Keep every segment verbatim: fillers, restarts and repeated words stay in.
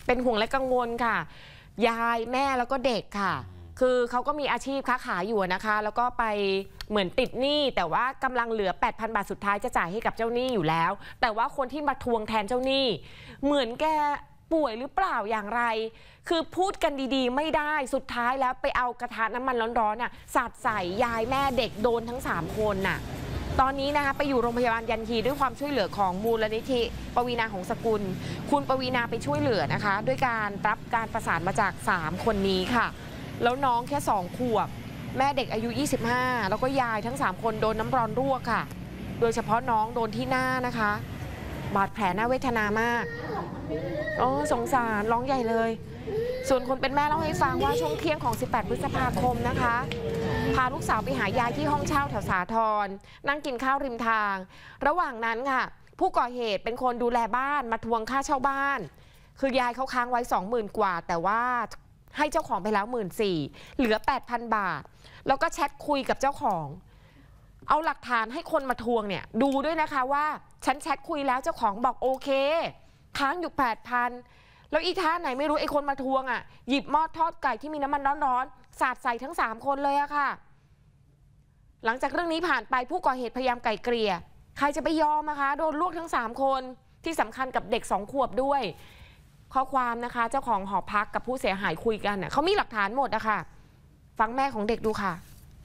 เป็นห่วงและกังวลค่ะยายแม่แล้วก็เด็กค่ะคือเขาก็มีอาชีพค้าขายอยู่นะคะแล้วก็ไปเหมือนติดหนี้แต่ว่ากำลังเหลือ แปดพัน บาทสุดท้ายจะจ่ายให้กับเจ้าหนี้อยู่แล้วแต่ว่าคนที่มาทวงแทนเจ้าหนี้เหมือนแกป่วยหรือเปล่าอย่างไรคือพูดกันดีๆไม่ได้สุดท้ายแล้วไปเอากระทะน้ำมันร้อนๆน่ะสาดใส่ยายแม่เด็กโดนทั้งสามคนน่ะตอนนี้นะคะไปอยู่โรงพยาบาลยันฮีด้วยความช่วยเหลือของมูลนิธิปวีณาหงสกุลคุณปวีณาไปช่วยเหลือนะคะด้วยการรับการประสานมาจากสามคนนี้ค่ะแล้วน้องแค่สองขวบแม่เด็กอายุยี่สิบห้าแล้วก็ยายทั้งสามคนโดนน้ำร้อนรั่วค่ะโดยเฉพาะน้องโดนที่หน้านะคะบาดแผลน่าเวทนามากโอ้สงสารร้องใหญ่เลยส่วนคนเป็นแม่เล่าให้ฟังว่าช่วงเที่ยงของสิบแปดพฤษภาคมนะคะพาลูกสาวไปหายายที่ห้องเช่าแถวสาทรนั่งกินข้าวริมทางระหว่างนั้นค่ะผู้ก่อเหตุเป็นคนดูแลบ้านมาทวงค่าเช่าบ้านคือยายเขาค้างไว้สองหมื่นกว่าแต่ว่าให้เจ้าของไปแล้วหมื่นสี่เหลือ แปดพัน บาทแล้วก็แชทคุยกับเจ้าของเอาหลักฐานให้คนมาทวงเนี่ยดูด้วยนะคะว่าฉันแชทคุยแล้วเจ้าของบอกโอเคค้างอยู่ แปดพัน แล้วอีท่าไหนไม่รู้ไอ้คนมาทวงอ่ะหยิบหม้อทอดไก่ที่มีน้ำมันร้อนๆสาดใส่ทั้งสามคนเลยอะค่ะหลังจากเรื่องนี้ผ่านไปผู้ก่อเหตุพยายามไกล่เกลี่ยใครจะไปยอมนะคะโดนลวกทั้งสามคนที่สำคัญกับเด็กสองขวบด้วยข้อความนะคะเจ้าของหอพักกับผู้เสียหายคุยกันน่ะเขามีหลักฐานหมดอะค่ะฟังแม่ของเด็กดูค่ะ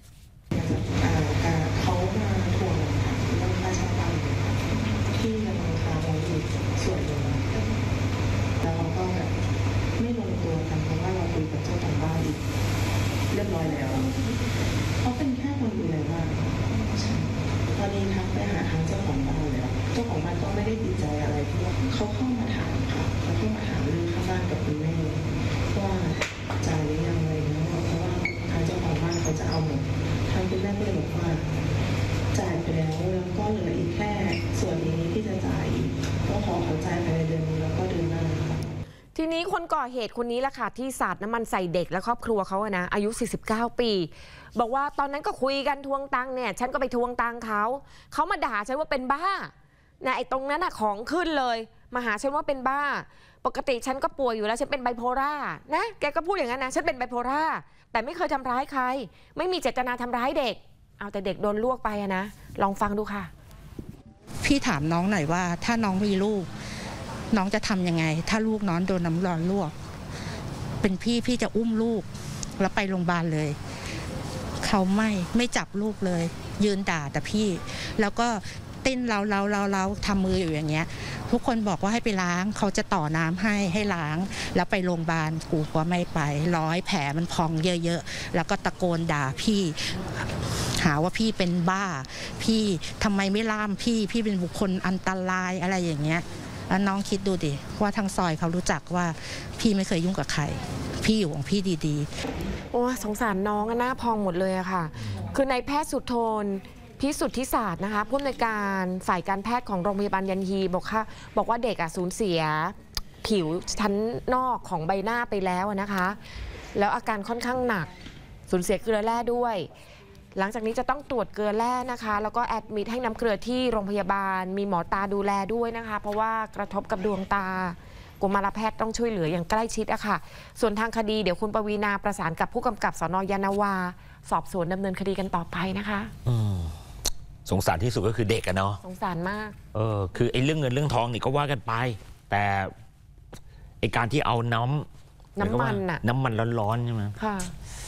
เขามาทวงเรื่องค่าเช่าบ้านที่กำลังค้างไว้อยู่ส่วนหนึ่งแล้วเราก็แบบไม่ลงตัวกันเพราะว่าเราคุยกับเจ้าของบ้านอีกเรียบร้อยแล้วเขาเป็นแค่คนดูแลบ้านตอนนี้ทักไปหาทางเจ้าของบ้านแล้วเจ้าของบ้านก็ไม่ได้ติดใจอะไรที่ว่าเขาเข้ามาถามค่ะเขาเข้ามาถามเรื่องค่าบ้านกับคุณแม่ว่าจ่ายหรือยังอะไรเงี้ยเพราะว่าทางเจ้าของบ้านเขาจะเอาหมดทางคุณแม่ก็เลยบอกว่าจ่ายไปแล้วแล้วก็เหลืออีกแค่ส่วนนี้ที่จะจ่ายก็ขอเขาจ่ายภายในเดือนนี้แล้วก็เดือนหน้าค่ะทีนี้คนก่อเหตุคนนี้แหละค่ะที่สาดน้ำมันใส่เด็กและครอบครัวเขาอะนะอายุสี่สิบเก้าปีบอกว่าตอนนั้นก็คุยกันทวงตังค์เนี่ยฉันก็ไปทวงตังค์เขาเขามาด่าฉันว่าเป็นบ้านะไอ้ตรงนั้นอะของขึ้นเลยมาหาฉันว่าเป็นบ้าปกติฉันก็ป่วยอยู่แล้วฉันเป็นไบโพล่านะแกก็พูดอย่างนั้นนะฉันเป็นไบโพล่าแต่ไม่เคยทำร้ายใครไม่มีเจตนาทำร้ายเด็กเอาแต่เด็กโดนลวกไปอะนะลองฟังดูค่ะพี่ถามน้องหน่อยว่าถ้าน้องมีลูกน้องจะทำยังไงถ้าลูกน้องโดนน้ำร้อนลวกเป็นพี่พี่จะอุ้มลูกแล้วไปโรงพยาบาลเลยเขาไม่ไม่จับลูกเลยยืนด่าแต่พี่แล้วก็เต้นเราเราเราเราทำมืออยู่อย่างเงี้ยทุกคนบอกว่าให้ไปล้างเขาจะต่อน้ำให้ให้ล้างแล้วไปโรงพยาบาลกูก็ไม่ไปร้อยแผลมันพองเยอะๆแล้วก็ตะโกนด่าพี่หาว่าพี่เป็นบ้าพี่ทำไมไม่ล่ามพี่พี่เป็นบุคคลอันตรายอะไรอย่างเงี้ยแล้วน้องคิดดูดิว่าทางซอยเขารู้จักว่าพี่ไม่เคยยุ่งกับใครพี่อยู่ของพี่ดีๆโอ้สงสารน้องหน้าพองหมดเลยอะค่ะคือนายแพทย์สุทนพิสุทธิศาสตร์นะคะผู้อำนวยการฝ่ายการแพทย์ของโรงพยาบาลยันฮีบอกค่ะบอกว่าเด็กอ่ะสูญเสียผิวชั้นนอกของใบหน้าไปแล้วนะคะแล้วอาการค่อนข้างหนักสูญเสียเกลือแร่ด้วยหลังจากนี้จะต้องตรวจเกลือแร่นะคะแล้วก็แอดมิทให้น้ำเกลือที่โรงพยาบาลมีหมอตาดูแลด้วยนะคะเพราะว่ากระทบกับดวงตากุมารแพทย์ต้องช่วยเหลืออย่างใกล้ชิดอะค่ะส่วนทางคดีเดี๋ยวคุณปวีณาประสานกับผู้กำกับสน.ยานนาวาสอบสวนดำเนินคดีกันต่อไปนะคะสงสารที่สุดก็คือเด็กอะเนาะสงสารมากเออคือไอ้เรื่องเงินเรื่องทองนี่ก็ว่ากันไปแต่ไอ้การที่เอาน้ำน้ำมันอะน้ำมันร้อนๆใช่ไหมค่ะ